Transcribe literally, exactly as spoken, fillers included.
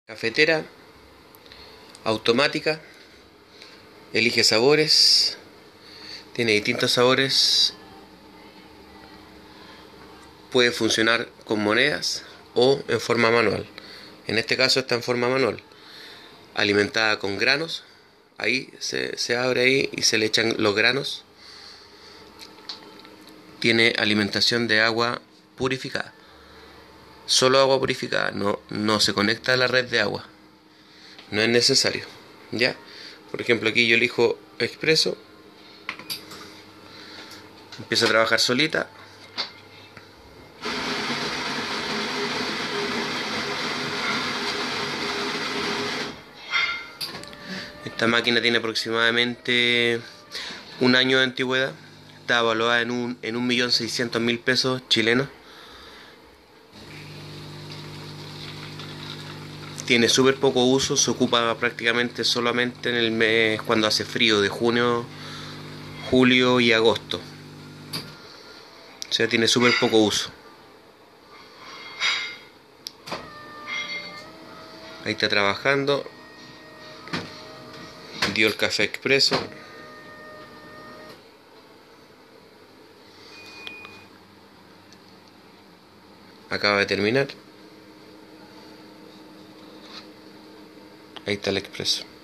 Cafetera automática, elige sabores, tiene distintos sabores, puede funcionar con monedas o en forma manual. En este caso está en forma manual, alimentada con granos. Ahí se, se abre ahí y se le echan los granos. Tiene alimentación de agua purificada, solo agua purificada, no, no se conecta a la red de agua, no es necesario. Ya, por ejemplo, aquí yo elijo expreso, empieza a trabajar solita. Esta máquina tiene aproximadamente un año de antigüedad, está evaluada en un, en un millón seiscientos mil pesos chilenos. Tiene súper poco uso, se ocupa prácticamente solamente en el mes cuando hace frío, de junio, julio y agosto. O sea, tiene súper poco uso. Ahí está trabajando. Dio el café expreso. Acaba de terminar. Ahí está el expreso.